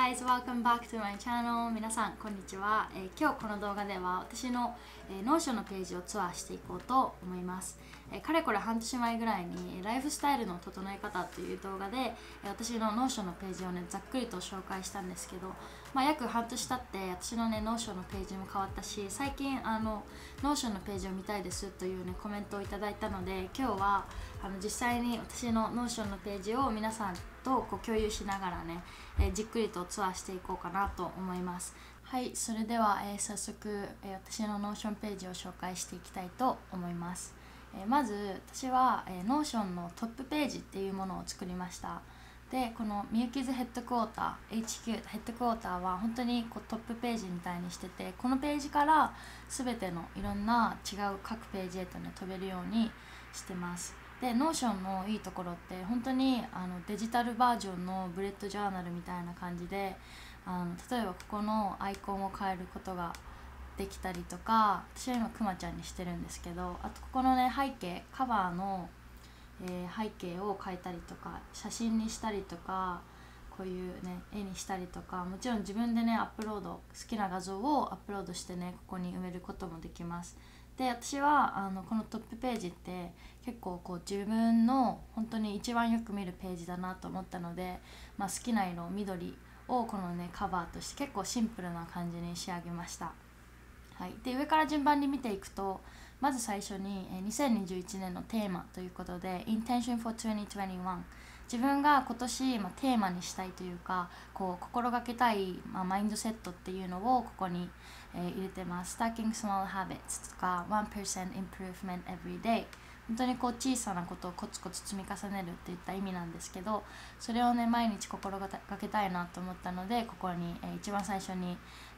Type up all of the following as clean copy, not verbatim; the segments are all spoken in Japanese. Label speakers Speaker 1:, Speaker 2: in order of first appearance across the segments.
Speaker 1: guys, welcome back to my channel. 皆さんこんにちは。今日この動画では私の、Notion のページをツアーしていこうと思います。かれこれ半年前ぐらいにライフスタイルの整え方という動画で私の Notion のページをねざっくりと紹介したんですけど、約半年経って私のね Notion のページも変わったし、最近Notion のページを見たいですというねコメントをいただいたので、今日は実際に私の Notion のページを皆さんと共有しながらね、じっくりとツアーしていこうかなと思います。はい、それでは、早速、私の Notion ページを紹介していきたいと思います。まず私は、Notion のトップページっていうものを作りました。で、このみゆきずヘッドクォーター HQ ヘッドクォーターは本当にこうトップページみたいにしてて、このページから全てのいろんな違う各ページへとね飛べるようにしてます。で、Notion のいいところって本当にデジタルバージョンのブレッドジャーナルみたいな感じで、例えばここのアイコンを変えることができたりとか、私は今くまちゃんにしてるんですけど、あとここのね背景カバーの、背景を変えたりとか写真にしたりとか、こういうね絵にしたりとか、もちろん自分でねアップロード好きな画像をアップロードしてねここに埋めることもできます。で、私はこのトップページって結構こう自分の本当に一番よく見るページだなと思ったので、好きな色緑をこのねカバーとして結構シンプルな感じに仕上げました。はい、で上から順番に見ていくと、まず最初に2021年のテーマということで Intention for 2021、自分が今年、テーマにしたいというかこう心がけたい、マインドセットっていうのをここに、入れてます。 Stacking small habits とか 1% improvement every day、 本当にこう小さなことをコツコツ積み重ねるっていった意味なんですけど、それをね毎日心がけたいなと思ったので、ここに、一番最初に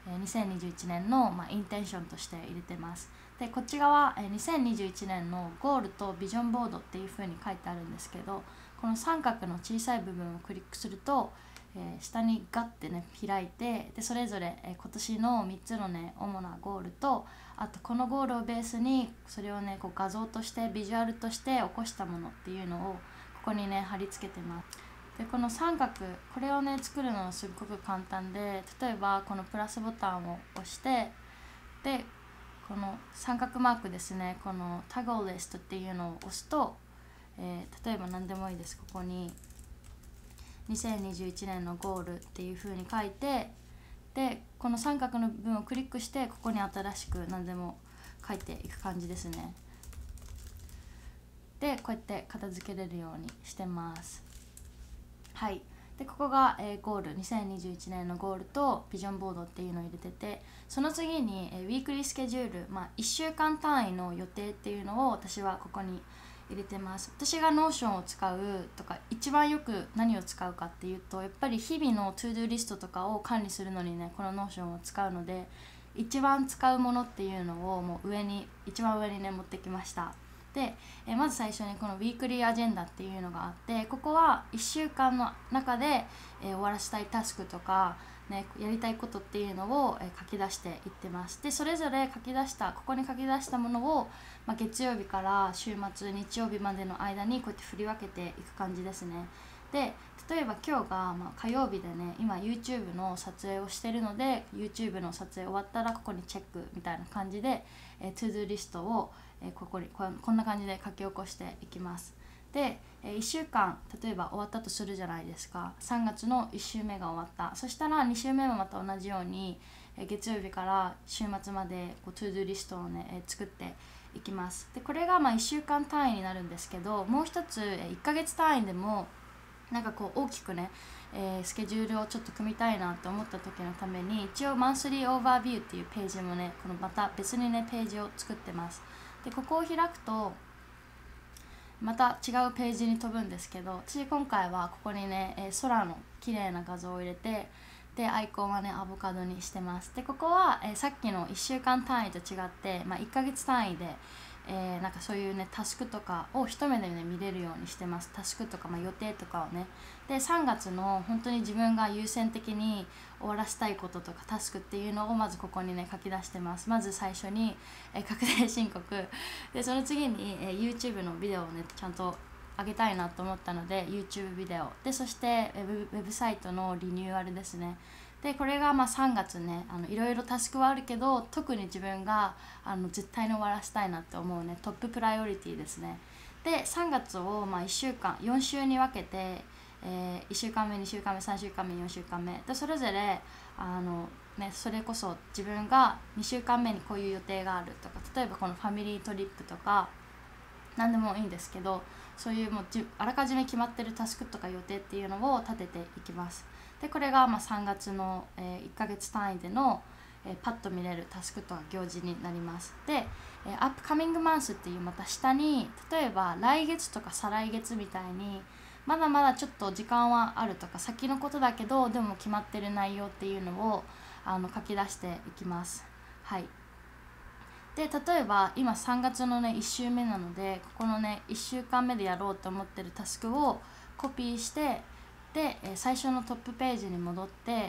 Speaker 1: 2021年の、インテンションとして入れてます。で、こっち側、2021年のゴールとビジョンボードっていう風に書いてあるんですけど、この三角の小さい部分をクリックすると、下にガッてね開いて、でそれぞれ、今年の3つのね主なゴールと、あとこのゴールをベースにそれをねこう画像としてビジュアルとして起こしたものっていうのをここにね貼り付けてます。で、この三角これをね作るのはすっごく簡単で、例えばこのプラスボタンを押して、でこの三角マークですね、このタグリストっていうのを押すと、例えば何でもいいです。ここに2021年のゴールっていう風に書いて、でこの三角の部分をクリックしてここに新しく何でも書いていく感じですね。でこうやって片付けれるようにしてます。はい、でここが、ゴール2021年のゴールとビジョンボードっていうのを入れてて、その次に、ウィークリースケジュール、1週間単位の予定っていうのを私はここに入れてます。私が Notion を使うとか一番よく何を使うかっていうと、やっぱり日々の To Do リストとかを管理するのにねこの Notion を使うので、一番使うものっていうのをもう一番上にね持ってきました。で、まず最初にこのウィークリーアジェンダっていうのがあって、ここは1週間の中で、終わらせたいタスクとか、ね、やりたいことっていうのを、書き出していってます。でそれぞれここに書き出したものを、月曜日から週末日曜日までの間にこうやって振り分けていく感じですね。で例えば今日が、火曜日でね今 YouTube の撮影をしてるので、 YouTube の撮影終わったらここにチェックみたいな感じで、To Do リストをここにこんな感じで書き起こしていきます。で1週間例えば終わったとするじゃないですか。3月の1週目が終わった。そしたら2週目もまた同じように月曜日から週末までこう To Do リストをね作っていきます。でこれが1週間単位になるんですけど、もう一つ1ヶ月単位でもなんかこう大きくね、スケジュールをちょっと組みたいなと思った時のために、一応マンスリーオーバービューっていうページもねこのまた別にねページを作ってます。でここを開くとまた違うページに飛ぶんですけど、私今回はここにね、空の綺麗な画像を入れて、でアイコンはねアボカドにしてます。でここは、さっきの1週間単位と違って、1ヶ月単位で、なんかそういうねタスクとかを一目でね見れるようにしてます。タスクとか、予定とかをね。で3月の本当に自分が優先的に終わらせたいこととかタスクっていうのをまずここにね書き出してます。まず最初に、確定申告で、その次に、YouTube のビデオをねちゃんと上げたいなと思ったので YouTube ビデオで、そしてウェブサイトのリニューアルですね。でこれが3月ね、いろいろタスクはあるけど、特に自分が絶対に終わらせたいなって思うねトッププライオリティですね。で3月を1週間4週に分けて、1週間目2週間目3週間目4週間目で、それぞれそれこそ自分が2週間目にこういう予定があるとか、例えばこのファミリートリップとか何でもいいんですけど、そういうもうあらかじめ決まってるタスクとか予定っていうのを立てていきます。でこれが3月の1ヶ月単位でのパッと見れるタスクとか行事になります。でアップカミングマンスっていうまた下に、例えば来月とか再来月みたいにまだまだちょっと時間はあるとか、先のことだけどでも決まってる内容っていうのを書き出していきます。はい。で例えば今3月の1週目なので、ここの1週間目でやろうと思ってるタスクをコピーして、で最初のトップページに戻って、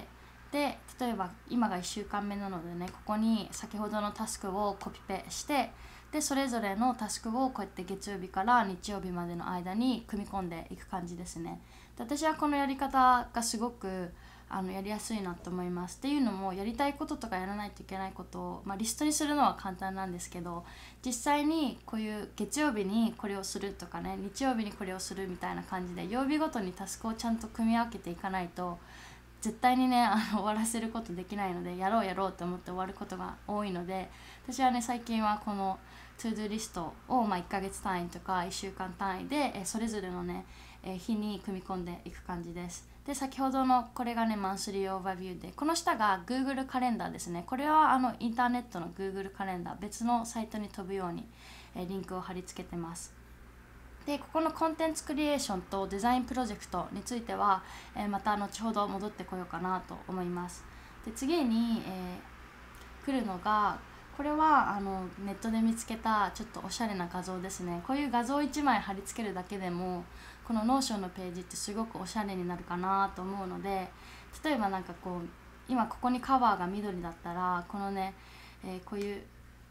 Speaker 1: で例えば今が1週間目なのでね、ここに先ほどのタスクをコピペして、でそれぞれのタスクをこうやって月曜日から日曜日までの間に組み込んでいく感じですね。で私はこのやり方がすごくやりやすいなと思います。っていうのも、やりたいこととかやらないといけないことを、リストにするのは簡単なんですけど、実際にこういう月曜日にこれをするとかね、日曜日にこれをするみたいな感じで曜日ごとにタスクをちゃんと組み分けていかないと絶対にね終わらせることできないので、やろうと思って終わることが多いので、私はね最近はこのトゥードゥリストを1ヶ月単位とか1週間単位でそれぞれのね日に組み込んでいく感じです。で先ほどのこれがねマンスリーオーバービューで、この下が Google カレンダーですね。これはインターネットの Google カレンダー、別のサイトに飛ぶようにリンクを貼り付けてます。でここのコンテンツクリエーションとデザインプロジェクトについてはまた後ほど戻ってこようかなと思います。で次に来るのが、これはネットで見つけたちょっとおしゃれな画像ですね。こういう画像1枚貼り付けるだけでもこのノーションのページってすごくおしゃれになるかなと思うので、例えば今ここにカバーが緑だったら、このね、こういう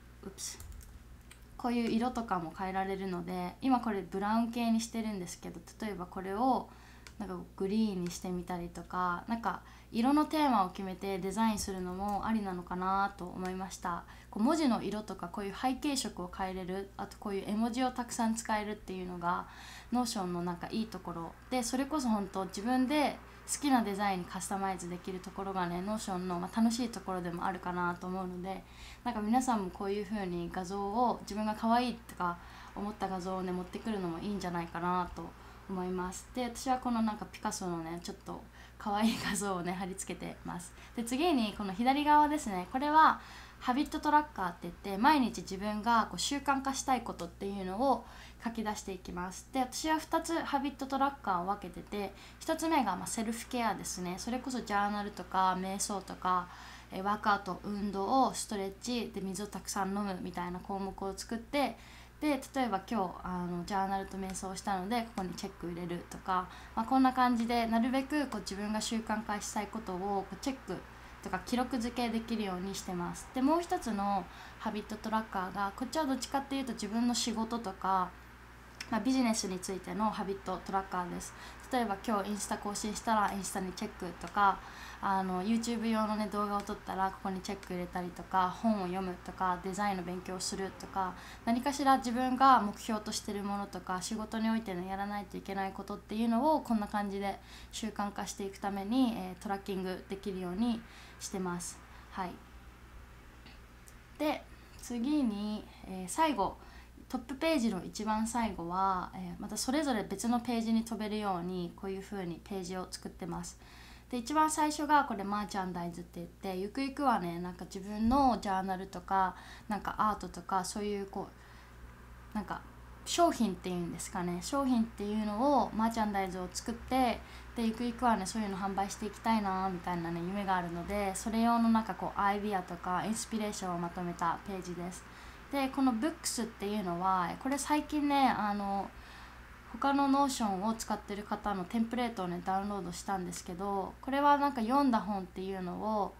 Speaker 1: 色とかも変えられるので、今これブラウン系にしてるんですけど、例えばこれをグリーンにしてみたりとか、色のテーマを決めてデザインするのもありなのかなと思いました。文字の色とかこういう背景色を変えれる、あとこういう絵文字をたくさん使えるっていうのがノーションのいいところで、それこそ本当自分で好きなデザインにカスタマイズできるところがねノーションの楽しいところでもあるかなと思うので、皆さんもこういう風に画像を自分が可愛いとか思った画像をね持ってくるのもいいんじゃないかなと思います。で私はこのピカソのねちょっと可愛い画像をね貼り付けてます。で次にこの左側ですね、これはハビットトラッカーって言って、毎日自分が習慣化したいことっていうのを書き出していきます。で私は2つハビットトラッカーを分けてて、1つ目がセルフケアですね。それこそジャーナルとか瞑想とかワークアウト、運動、ストレッチで水をたくさん飲むみたいな項目を作って、で例えば今日ジャーナルと瞑想をしたのでここにチェック入れるとか、こんな感じでなるべく自分が習慣化したいことをチェックとか記録付けできるようにしてます。でもう一つのハビットトラッカーが、こっちはどっちかっていうと自分の仕事とか、ビジネスについてのハビットトラッカーです。例えば今日インスタ更新したらインスタにチェックとか、YouTube 用の、動画を撮ったらここにチェック入れたりとか、本を読むとか、デザインの勉強をするとか、何かしら自分が目標としてるものとか、仕事においてのやらないといけないことっていうのをこんな感じで習慣化していくために、トラッキングできるようにしてます。はい。で次に、最後トップページの一番最後は、またそれぞれ別のページに飛べるようにこういう風にページを作ってます。で一番最初がこれマーチャンダイズって言って、ゆくゆくはね自分のジャーナルとかアートとか、そういう商品っていうんですかね、商品っていうのをマーチャンダイズを作って、でゆくゆくはねそういうの販売していきたいなみたいなね夢があるので、それ用のアイディアとかインスピレーションをまとめたページです。でこのブックスっていうのは、これ最近ね他のノーションを使ってる方のテンプレートをねダウンロードしたんですけど、これは読んだ本っていうのを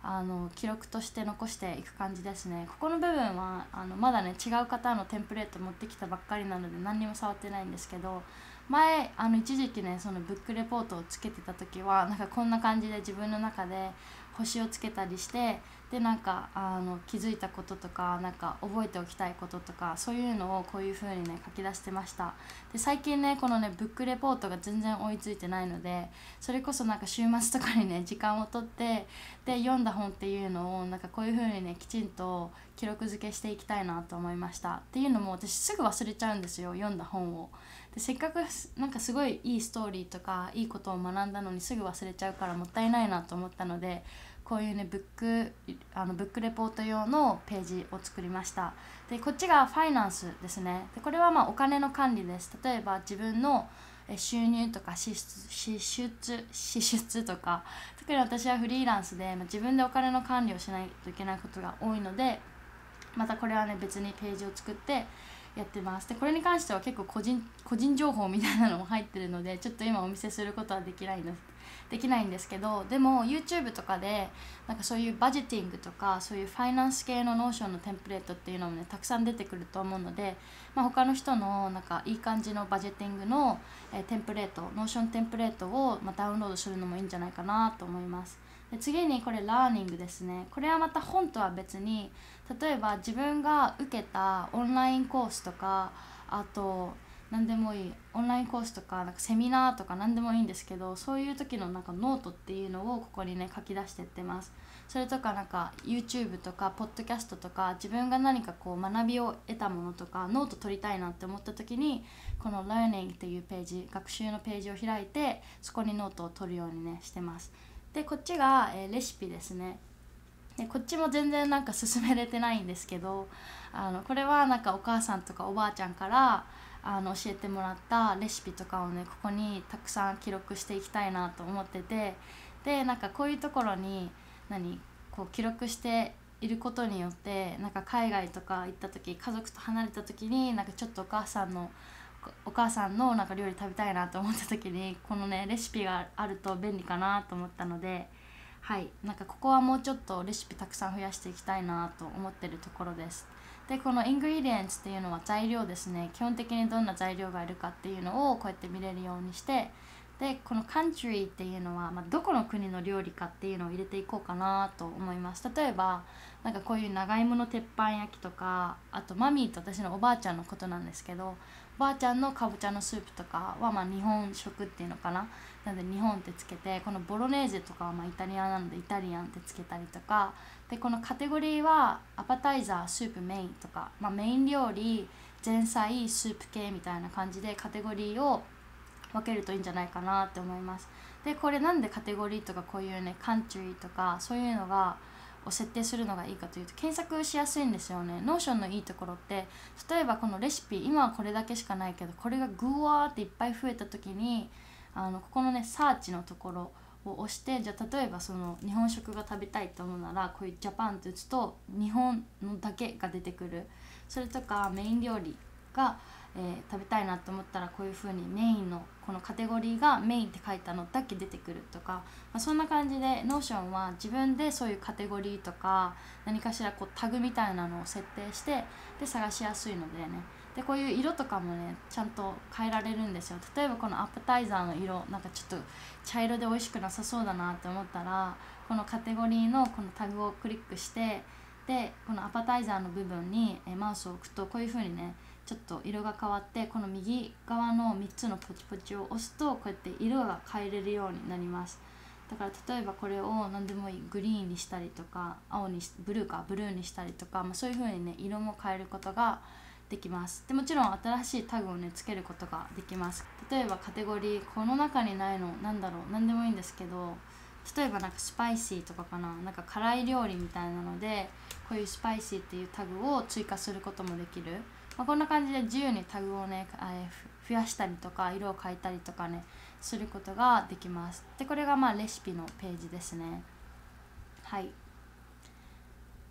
Speaker 1: 記録として残していく感じですね。ここの部分はまだね違う方のテンプレート持ってきたばっかりなので何にも触ってないんですけど、前一時期ねそのブックレポートをつけてた時はなんかこんな感じで自分の中で星をつけたりして、でなんか気づいたこととかなんか覚えておきたいこととかそういうのをこういう風にね書き出してました。で最近ねこのねブックレポートが全然追いついてないので、それこそなんか週末とかにね時間をとってで読んだ本っていうのをなんかこういう風にねきちんと記録付けしていきたいなと思いました。っていうのも私すぐ忘れちゃうんですよ、読んだ本を。でせっかくなんかすごいいいストーリーとかいいことを学んだのにすぐ忘れちゃうからもったいないなと思ったので、こういうねブックレポート用のページを作りました。でこっちがファイナンスですね。でこれはまあお金の管理です。例えば自分の収入とか支出とか、特に私はフリーランスで、自分でお金の管理をしないといけないことが多いので、またこれはね別にページを作ってやってます。でこれに関しては結構個人情報みたいなのも入ってるのでちょっと今お見せすることはできないんですけど、でも YouTube とかでなんかそういうバジェティングとかそういうファイナンス系のノーションのテンプレートっていうのもねたくさん出てくると思うので、他の人のなんかいい感じのバジェティングのテンプレート、ノーションテンプレートをダウンロードするのもいいんじゃないかなと思います。で次にこれラーニングですね。これはまた本とは別に、例えば自分が受けたオンラインコースとか、あと何でもいいオンラインコースとか、なんかセミナーとか何でもいいんですけど、そういう時のなんかノートっていうのをここにね書き出してってます。それとかなんか YouTube とかポッドキャストとか自分が何かこう学びを得たものとかノート取りたいなって思った時にこの Learning っていうページ、学習のページを開いてそこにノートを取るようにねしてます。でこっちが、レシピですね。でこっちも全然なんか進めれてないんですけど、これはなんかお母さんとかおばあちゃんから教えてもらったレシピとかをねここにたくさん記録していきたいなと思ってて、でなんかこういうところにこう記録していることによってなんか海外とか行った時、家族と離れた時になんかちょっとお母さんのなんか料理食べたいなと思った時にこのねレシピがあると便利かなと思ったので、はい、なんかここはもうちょっとレシピたくさん増やしていきたいなと思ってるところです。でこのイングリディエンツっていうのは材料ですね。基本的にどんな材料がいるかっていうのをこうやって見れるようにして、でこの country っていうのは、どこの国の料理かっていうのを入れていこうかなと思います。例えばなんかこういう長芋の鉄板焼きとか、あとマミーと私のおばあちゃんのことなんですけど、おばあちゃんのかぼちゃのスープとかは日本食っていうのかな、なので日本ってつけて、このボロネーゼとかはイタリアなのでイタリアンってつけたりとかで、このカテゴリーはアパタイザー、スープ、メインとか、メイン料理、前菜、スープ系みたいな感じでカテゴリーを分けるといいんじゃないかなって思います。でこれなんでカテゴリーとかこういうねカントリーとかそういうのを設定するのがいいかというと、検索しやすいんですよね。ノーションのいいところって、例えばこのレシピ今はこれだけしかないけど、これがグワーっていっぱい増えた時にここのねサーチのところを押して、じゃあ例えばその日本食が食べたいと思うならこういうジャパンって打つと日本のだけが出てくる。それとかメイン料理が食べたいなと思ったらこういう風にメインのこのカテゴリーがメインって書いたのだけ出てくるとか、そんな感じでノーションは自分でそういうカテゴリーとか何かしらこうタグみたいなのを設定してで探しやすいのでね。でこういう色とかもねちゃんと変えられるんですよ。例えばこのアップタイザーの色なんかちょっと茶色で美味しくなさそうだなって思ったら、このカテゴリーのこのタグをクリックして、でこのアパタイザーの部分にマウスを置くとこういう風にねちょっと色が変わって、この右側の3つのポチポチを押すとこうやって色が変えれるようになります。だから例えばこれを何でもいいグリーンにしたりとかブルーにしたりとか、そういう風にね色も変えることができます。でもちろん新しいタグをねつけることができます。例えばカテゴリーこの中にないの何でもいいんですけど、例えばなんかスパイシーとかなんか辛い料理みたいなのでこういうスパイシーっていうタグを追加することもできる。こんな感じで自由にタグをね増やしたりとか色を変えたりとかねすることができます。でこれがレシピのページですね。はい。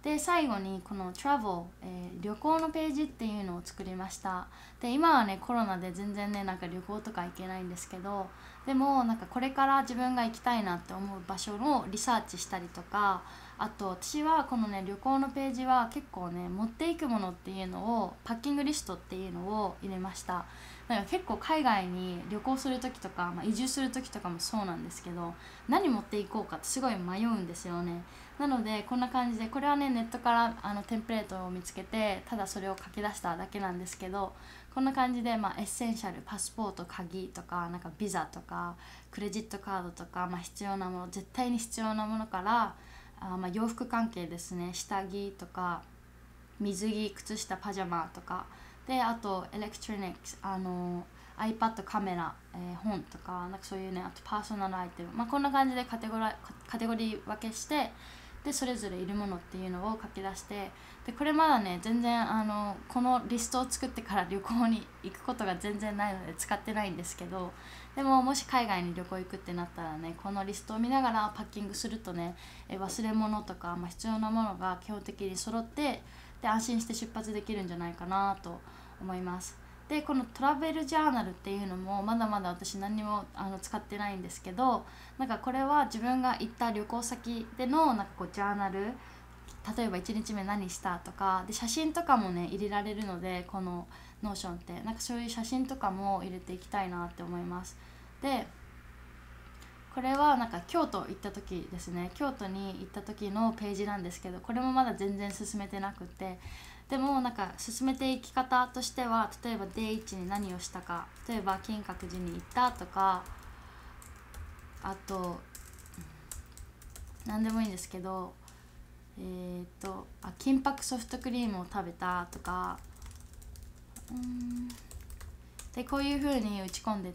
Speaker 1: で最後にこの Travel、旅行のページっていうのを作りました。で今はねコロナで全然ねなんか旅行とか行けないんですけど、でもなんかこれから自分が行きたいなって思う場所のリサーチしたりとか、あと私はこのね旅行のページは結構ね持っていくものっていうのをパッキングリストっていうのを入れました。なんか結構海外に旅行する時とか、移住する時とかもそうなんですけど、何持っていこうかってすごい迷うんですよね。なのでこんな感じで、これはねネットからテンプレートを見つけてただそれを書き出しただけなんですけど、こんな感じで、エッセンシャル、パスポート、鍵とかなんかビザとかクレジットカードとか、必要なもの、絶対に必要なものから洋服関係ですね、下着とか水着、靴下、パジャマとかで、あとエレクトロニクス、iPad、カメラ、本とかなんかそういうね、あとパーソナルアイテム、こんな感じでカテゴリー分けして、でそれぞれいるものっていうのを書き出して、でこれまだね全然このリストを作ってから旅行に行くことが全然ないので使ってないんですけど、でももし海外に旅行行くってなったらね、このリストを見ながらパッキングするとね、忘れ物とか、必要なものが基本的に揃って、で安心して出発できるんじゃないかなと思います。でこのトラベルジャーナルっていうのもまだまだ私何にも使ってないんですけど、なんかこれは自分が行った旅行先でのなんかこうジャーナル、例えば1日目何したとかで、写真とかもね入れられるので、このノーションってなんかそういう写真とかも入れていきたいなって思います。でこれはなんか京都行った時ですね、京都に行った時のページなんですけど、これもまだ全然進めてなくて、でもなんか進めていき方としては、例えば Day1 に何をしたか、例えば金閣寺に行ったとか、あと何でもいいんですけど、金箔ソフトクリームを食べたとか、でこういう風に打ち込んでって、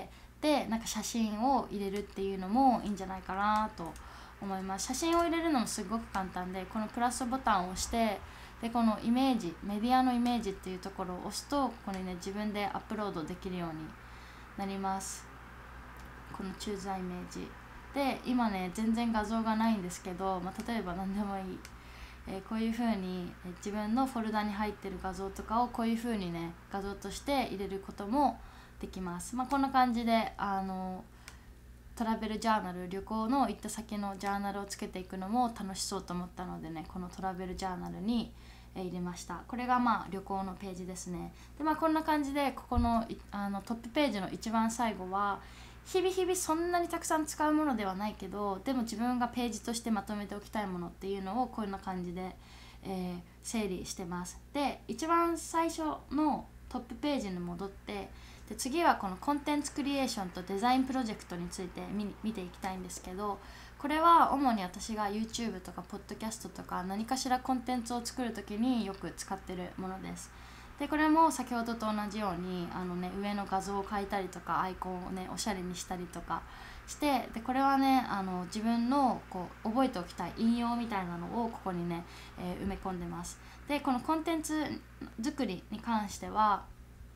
Speaker 1: でなんか写真を入れるっていうのもいいんじゃないかなと思います。写真を入れるのもすごく簡単で、このプラスボタンを押して、でこのイメージ、メディアのイメージっていうところを押すと、ここにね自分でアップロードできるようになります。このチューズアイメージで今ね全然画像がないんですけど、例えば何でもいい、こういう風に自分のフォルダに入ってる画像とかをこういう風にね画像として入れることもできます。こんな感じでトラベルジャーナル、旅行の行った先のジャーナルをつけていくのも楽しそうと思ったのでね、このトラベルジャーナルに入れました。これが旅行のページですね。でこんな感じで、ここのトップページの一番最後は日々そんなにたくさん使うものではないけど、でも自分がページとしてまとめておきたいものっていうのをこんな感じで、整理してます。で一番最初のトップページに戻って、で次はこのコンテンツクリエーションとデザインプロジェクトについて見ていきたいんですけど、これは主に私が YouTube とかポッドキャストとか何かしらコンテンツを作るときによく使ってるものです。でこれも先ほどと同じように上の画像を変えたりとか、アイコンをねおしゃれにしたりとかして、でこれはね自分のこう覚えておきたい引用みたいなのをここにね、埋め込んでます。でこのコンテンツ作りに関しては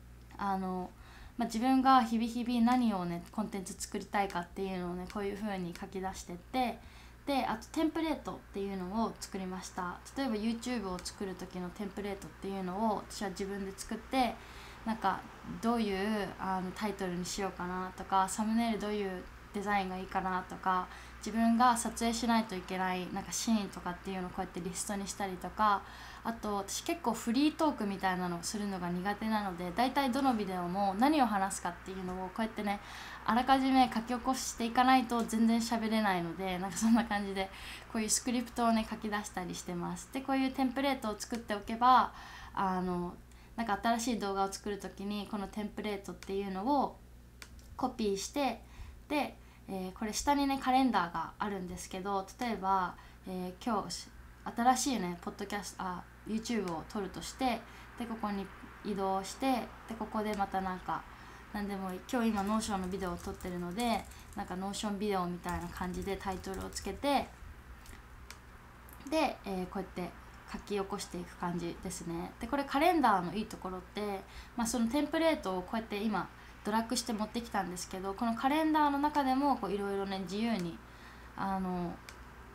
Speaker 1: 自分が日々何をねコンテンツ作りたいかっていうのをねこういう風に書き出してって、であとテンプレートっていうのを作りました。例えば YouTube を作る時のテンプレートっていうのを私は自分で作って、なんかどういうタイトルにしようかなとか、サムネイルどういうデザインがいいかなとか、自分が撮影しないといけないなんかシーンとかっていうのをこうやってリストにしたりとか、あと私結構フリートークみたいなのをするのが苦手なので、だいたいどのビデオも何を話すかっていうのをこうやってねあらかじめ書き起こしていかないと全然喋れないので、なんかそんな感じでこういうスクリプトをね書き出したりしてます。でこういうテンプレートを作っておけばなんか新しい動画を作る時にこのテンプレートっていうのをコピーして、でこれ下にねカレンダーがあるんですけど、例えば、今日新しいねポッドキャストYouTube を撮るとして、でここに移動して、でここでまたなんか何でもいい、今日今ノーションのビデオを撮ってるので、なんかノーションビデオみたいな感じでタイトルをつけて、で、こうやって書き起こしていく感じですね。でこれカレンダーのいいところって、そのテンプレートをこうやって今ドラッグして持ってきたんですけど、このカレンダーの中でもいろいろね自由に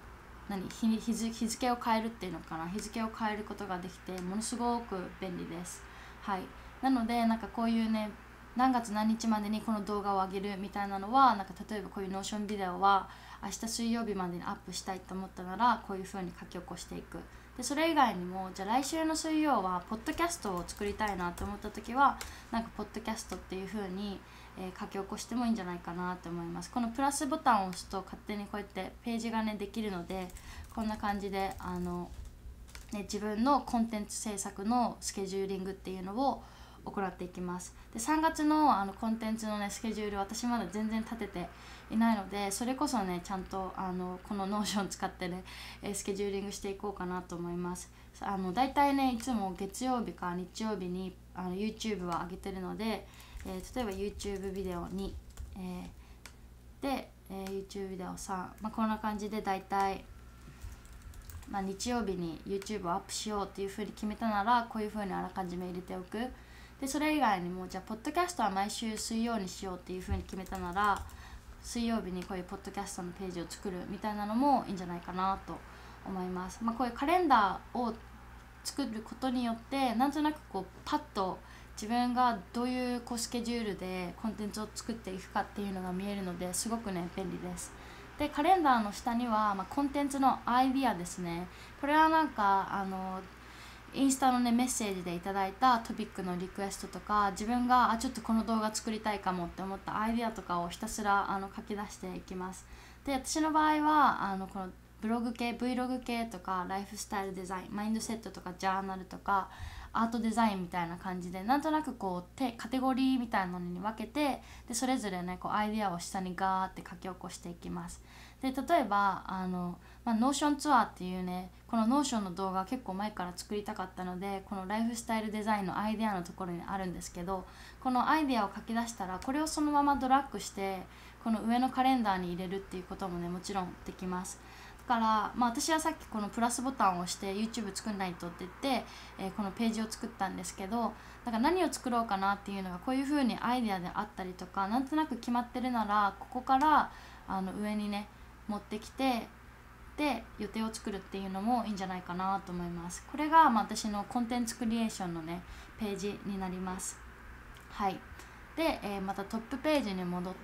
Speaker 1: 日付を変えるっていうのかな、日付を変えることができてものすごく便利です。はい、なのでなんかこういうね、何月何日までにこの動画を上げるみたいなのは、なんか例えばこういうノーションビデオは明日水曜日までにアップしたいと思ったならこういう風に書き起こしていく。でそれ以外にも、じゃあ来週の水曜はポッドキャストを作りたいなと思った時は、なんかポッドキャストっていう風に書き起こしてもいいんじゃないかなと思います。このプラスボタンを押すと勝手にこうやってページがねできるので、こんな感じで自分のコンテンツ制作のスケジューリングっていうのを行っていきます。で3月のコンテンツのねスケジュール、私まだ全然立てていないので、それこそねちゃんとこのノーション使ってねスケジューリングしていこうかなと思います。だいたいねいつも月曜日か日曜日にYouTube は上げてるので、例えば YouTube ビデオ2、で、YouTube ビデオ3、こんな感じでだいたい日曜日に YouTube をアップしようっていう風に決めたなら、こういう風にあらかじめ入れておく。でそれ以外にも、じゃあポッドキャストは毎週水曜にしようっていう風に決めたなら、水曜日にこういうポッドキャストのページを作るみたいなのもいいんじゃないかなと思います。こういうカレンダーを作ることによって、なんとなくこうパッと自分がどういうスケジュールでコンテンツを作っていくかっていうのが見えるので、すごくね便利です。でカレンダーの下には、コンテンツのアイディアですね。これはなんかインスタのねメッセージでいただいたトピックのリクエストとか、自分がちょっとこの動画作りたいかもって思ったアイディアとかをひたすら書き出していきます。で私の場合はこのブログ系 Vlog 系とかライフスタイルデザイン、マインドセットとかジャーナルとかアートデザインみたいな感じで、なんとなくこうカテゴリーみたいなのに分けて、でそれぞれねこうアイデアを下にガーって書き起こしていきます。で例えばノーションツアーっていうね、このノーションの動画結構前から作りたかったので、このライフスタイルデザインのアイデアのところにあるんですけど、このアイデアを書き出したらこれをそのままドラッグしてこの上のカレンダーに入れるっていうこともねもちろんできます。だから、私はさっきこのプラスボタンを押して YouTube 作んないとって言って、このページを作ったんですけど、だから何を作ろうかなっていうのがこういう風にアイデアであったりとか、なんとなく決まってるならここから上にね持ってきて、で予定を作るっていうのもいいんじゃないかなと思います。これが私のコンテンツクリエーションのねページになります。はい。で、またトップページに戻って、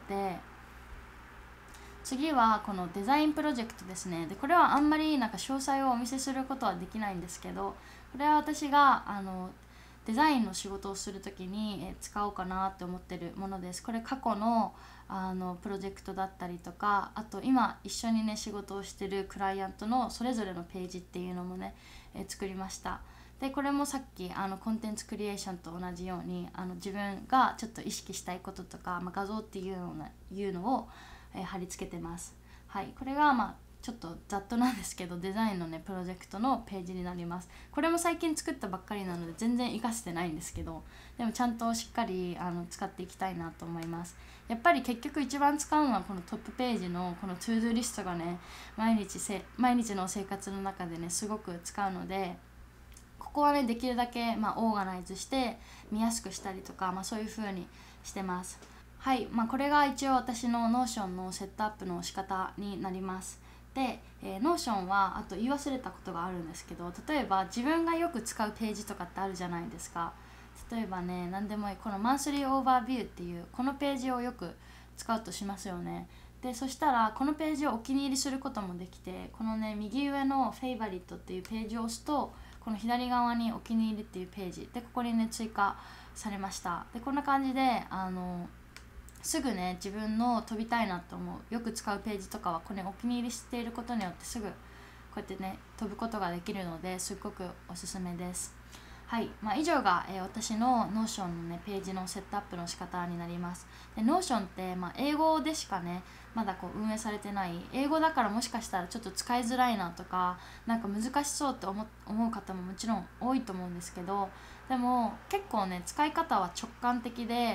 Speaker 1: 次はこのデザインプロジェクトですね。でこれはあんまりなんか詳細をお見せすることはできないんですけど、これは私がデザインの仕事をするときに使おうかなって思ってるものです。これ過去のプロジェクトだったりとか、あと今一緒にね仕事をしてるクライアントのそれぞれのページっていうのもね、作りました。でこれもさっきコンテンツクリエーションと同じように自分がちょっと意識したいこととか、画像っていうのを貼り付けてます。はい、これがちょっとざっとなんですけど、デザインのねプロジェクトのページになります。これも最近作ったばっかりなので全然活かせてないんですけど、でもちゃんとしっかり使っていきたいなと思います。やっぱり結局一番使うのはこのトップページのこのトゥードゥリストがね、毎日の生活の中でねすごく使うので、ここはねできるだけオーガナイズして見やすくしたりとか、そういう風にしてます。はい、これが一応私のノーションのセットアップの仕方になります。で、ノーションはあと言い忘れたことがあるんですけど、例えば自分がよく使うページとかってあるじゃないですか。例えばね、何でもいい、このマンスリーオーバービューっていうこのページをよく使うとしますよね。でそしたらこのページをお気に入りすることもできて、このね右上のフェイバリットっていうページを押すと、この左側にお気に入りっていうページでここにね追加されました。でこんな感じですぐね自分の飛びたいなと思うよく使うページとかはこれお気に入りしていることによってすぐこうやってね飛ぶことができるので、すっごくおすすめです。はい、以上が、私のノーションのねページのセットアップの仕方になります。でノーションって、英語でしかねまだこう運営されてない、英語だからもしかしたらちょっと使いづらいなとか、なんか難しそうって思う方ももちろん多いと思うんですけど、でも結構ね使い方は直感的で、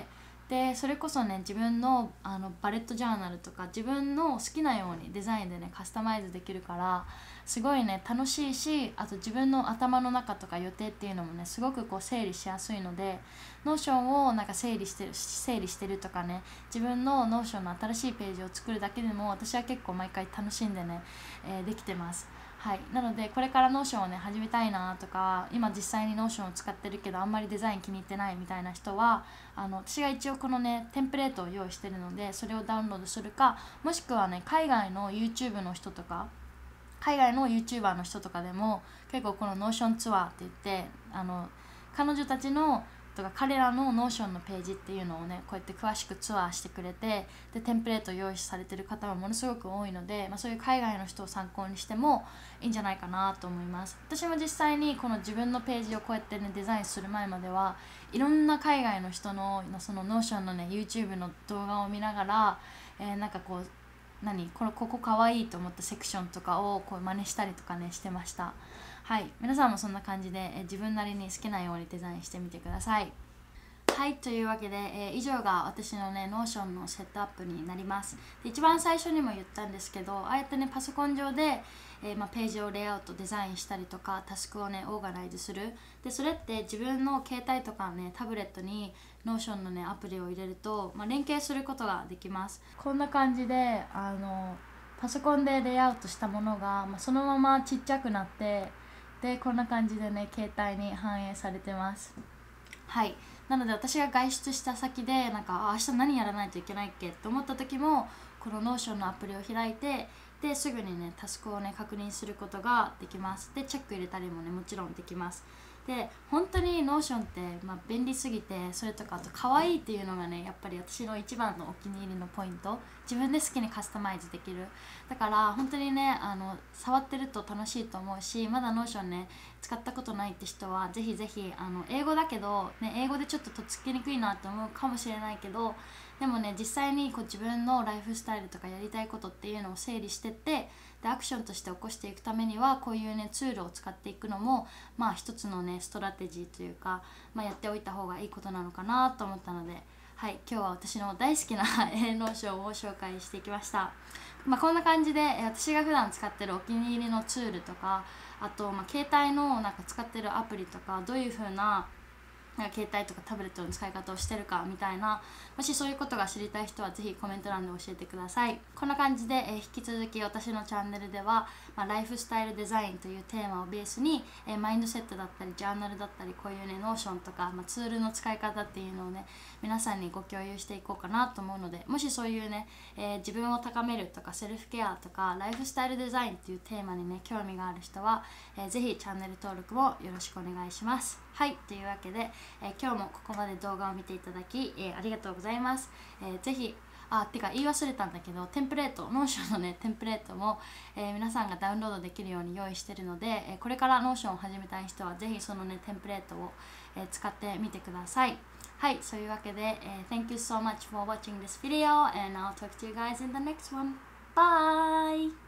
Speaker 1: でそれこそね自分のバレットジャーナルとか自分の好きなようにデザインでねカスタマイズできるからすごいね楽しいし、あと自分の頭の中とか予定っていうのもねすごくこう整理しやすいので、ノーションをなんか整理してるとかね、自分のノーションの新しいページを作るだけでも私は結構毎回楽しんでね、できてます。はい、なのでこれからノーションをね始めたいなとか、今実際にノーションを使ってるけどあんまりデザイン気に入ってないみたいな人は私が一応このねテンプレートを用意してるので、それをダウンロードするか、もしくはね海外の YouTube の人とか海外の YouTuber の人とかでも結構このノーションツアーって言って彼女たちのとか彼らのノーションのページっていうのをねこうやって詳しくツアーしてくれて、でテンプレートを用意されてる方もものすごく多いので、そういう海外の人を参考にしてもいいんじゃないかなと思います。私も実際にこの自分のページをこうやってねデザインする前まではいろんな海外の人のそのノーションのね YouTube の動画を見ながら、なんかこうここかわいいと思ったセクションとかをこう真似したりとかねしてました。はい、皆さんもそんな感じで、自分なりに好きなようにデザインしてみてください。はい、というわけで、以上が私のねノーションのセットアップになります。で一番最初にも言ったんですけど、ああやってねパソコン上で、ページをレイアウトデザインしたりとかタスクをねオーガナイズする。でそれって自分の携帯とかねタブレットにノーションのねアプリを入れると、連携することができます。こんな感じでパソコンでレイアウトしたものが、そのままちっちゃくなって、でこんな感じでね携帯に反映されてます。はい、なので私が外出した先で明日何やらないといけないっけと思った時もこのノーションのアプリを開いて、ですぐにねタスクをね確認することができます。でチェック入れたりもねもちろんできます。で本当にノーションって、便利すぎて、それとかあと可愛いっていうのがねやっぱり私の一番のお気に入りのポイント。自分で好きにカスタマイズできる。だから本当にね触ってると楽しいと思うし、まだノーションね使ったことないって人はぜひぜひ英語だけど、ね、英語でちょっととっつきにくいなって思うかもしれないけど、でもね実際にこう自分のライフスタイルとかやりたいことっていうのを整理してって、でアクションとして起こしていくためにはこういうねツールを使っていくのも一つのねストラテジーというか、やっておいた方がいいことなのかなと思ったので、はい、今日は私の大好きなノーションを紹介してきました。こんな感じで私が普段使ってるお気に入りのツールとか、あと携帯の使ってるアプリとか、どういう風な携帯とかタブレットの使い方をしてるかみたいな、もしそういうことが知りたい人はぜひコメント欄で教えてください。こんな感じで、引き続き私のチャンネルでは、ライフスタイルデザインというテーマをベースに、マインドセットだったりジャーナルだったりこういうねノーションとか、ツールの使い方っていうのをね皆さんにご共有していこうかなと思うので、もしそういうね、自分を高めるとかセルフケアとかライフスタイルデザインっていうテーマにね興味がある人は、ぜひチャンネル登録もよろしくお願いします。はい、というわけで、今日もここまで動画を見ていただき、ありがとうございます。ぜひてか言い忘れたんだけど、テンプレートノーションのねテンプレートも、皆さんがダウンロードできるように用意してるので、これからノーションを始めたい人はぜひそのねテンプレートを、使ってみてください。はい、そういうわけで、Thank you so much for watching this video and I'll talk to you guys in the next one. Bye!